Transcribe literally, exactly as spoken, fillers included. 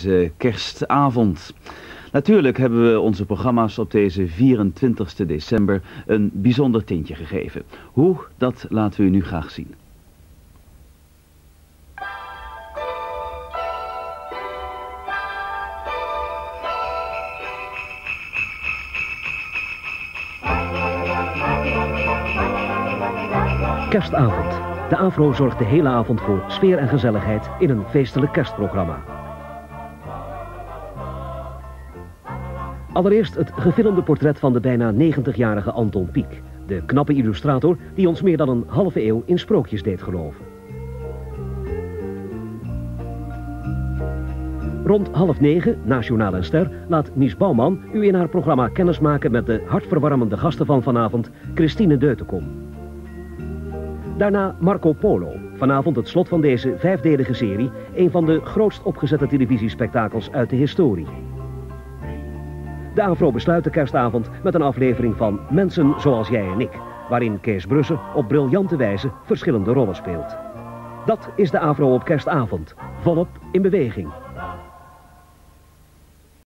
Deze kerstavond. Natuurlijk hebben we onze programma's op deze vierentwintigste december een bijzonder tintje gegeven. Hoe, dat laten we u nu graag zien. Kerstavond. De AVRO zorgt de hele avond voor sfeer en gezelligheid in een feestelijk kerstprogramma. Allereerst het gefilmde portret van de bijna negentigjarige Anton Pieck. De knappe illustrator die ons meer dan een halve eeuw in sprookjes deed geloven. Rond half negen, na Journaal en Ster, laat Mies Bouwman u in haar programma kennismaken met de hartverwarmende gasten van vanavond, Christine Deutenkom. Daarna Marco Polo, vanavond het slot van deze vijfdelige serie, een van de grootst opgezette televisiespektakels uit de historie. De AVRO besluit de kerstavond met een aflevering van Mensen zoals jij en ik, waarin Kees Brussen op briljante wijze verschillende rollen speelt. Dat is de AVRO op kerstavond, volop in beweging.